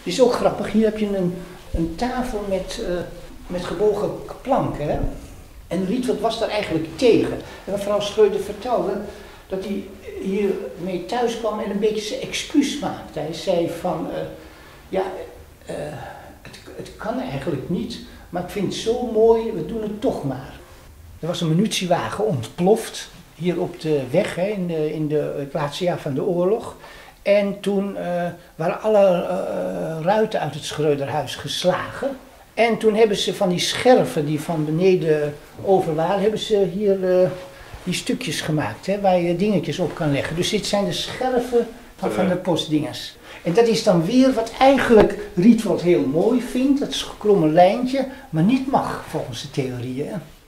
Het is ook grappig, hier heb je een tafel met gebogen planken. Hè? En Rietveld was daar eigenlijk tegen. En mevrouw Schreuder vertelde dat hij hiermee thuis kwam en een beetje zijn excuus maakte. Hij zei van, het kan eigenlijk niet, maar ik vind het zo mooi, we doen het toch maar. Er was een munitiewagen ontploft, hier op de weg, hè, in het laatste jaar van de oorlog. En toen waren alle ruiten uit het Schreuderhuis geslagen. En toen hebben ze van die scherven die van beneden over waren, hebben ze hier die stukjes gemaakt, hè, waar je dingetjes op kan leggen. Dus dit zijn de scherven van de postdingers. En dat is dan weer wat eigenlijk Rietveld heel mooi vindt, dat is een gekromme lijntje, maar niet mag volgens de theorieën.